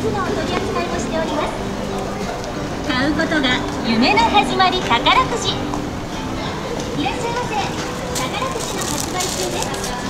つのお取り扱いをしております。買うことが夢の始まり宝くじ。いらっしゃいませ。宝くじの発売中です。